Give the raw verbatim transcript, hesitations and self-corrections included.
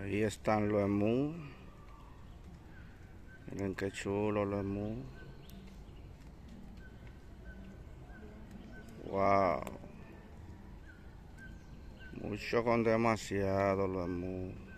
Ahí están los emus. Miren qué chulo los emus. Wow. Mucho con demasiado los emus.